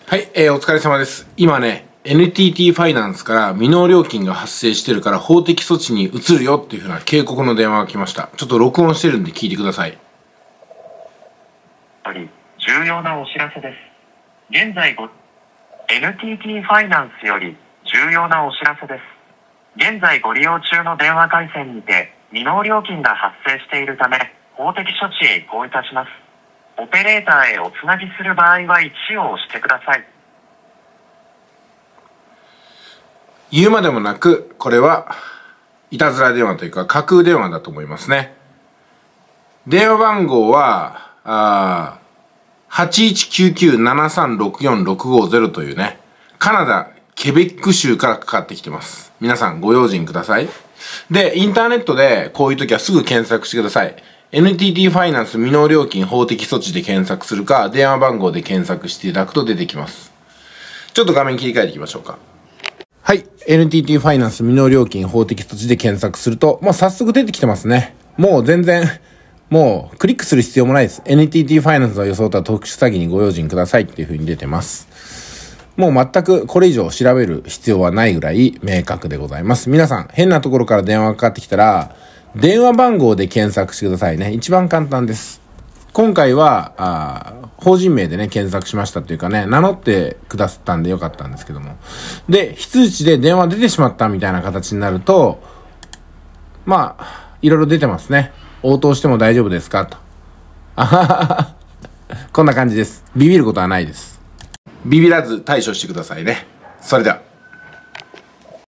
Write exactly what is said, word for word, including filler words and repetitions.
はい、えー、お疲れ様です。今ね、エヌティーティー ファイナンスから未納料金が発生してるから法的措置に移るよっていう風な警告の電話が来ました。ちょっと録音してるんで聞いてください。 重要なお知らせです。現在ご エヌティーティー ファイナンスより重要なお知らせです。現在ご利用中の電話回線にて未納料金が発生しているため法的処置へ移行いたします。オペレーターへおつなぎする場合はいちを押してください。 言うまでもなく、これはいたずら電話というか架空電話だと思いますね。電話番号はあ はちいちきゅうきゅうななさんろくよんろくごゼロ というね、カナダケベック州からかかってきてます。皆さんご用心ください。で、インターネットでこういう時はすぐ検索してください。エヌティーティー ファイナンス未納料金法的措置で検索するか、電話番号で検索していただくと出てきます。ちょっと画面切り替えていきましょうか。はい。エヌティーティー ファイナンス未納料金法的措置で検索すると、もう早速出てきてますね。もう全然、もうクリックする必要もないです。エヌティーティー ファイナンスを装った特殊詐欺にご用心くださいっていう風に出てます。もう全くこれ以上調べる必要はないぐらい明確でございます。皆さん、変なところから電話がかかってきたら、電話番号で検索してくださいね。一番簡単です。今回は、あ法人名でね、検索しましたっていうかね、名乗ってくださったんでよかったんですけども。で、非通知で電話出てしまったみたいな形になると、まあ、いろいろ出てますね。応答しても大丈夫ですかと。あははは。こんな感じです。ビビることはないです。ビビらず対処してくださいね。それでは。